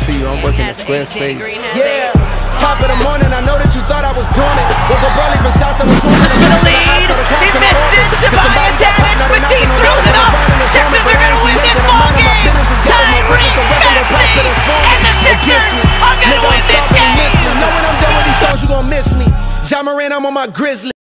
see you. I'm working at Squarespace. Yeah, top of the morning, I know that you thought I was doing it. Woke up early from shots, I was swimming. For the lead, she missed it. Tobias Adams, but T throws it up. Texans are gonna win this ball game. Tyrese, Maxey, and the Sixers are gonna win this game. Know when I'm done with these songs, you gon' miss me. Ja Morant, I'm on my Grizzly.